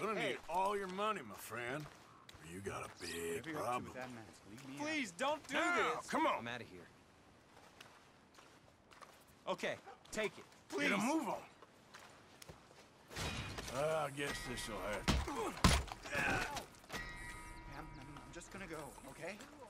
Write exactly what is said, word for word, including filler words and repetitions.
gonna Hey. need all your money, my friend. You got a big Whatever you're up to problem. with that mask, leave me Please, don't do Now, this! come on. I'm out of here. Okay, take it. Get Please. a move on. Uh, I guess this'll have to. I'm, I'm, I'm just gonna go, okay?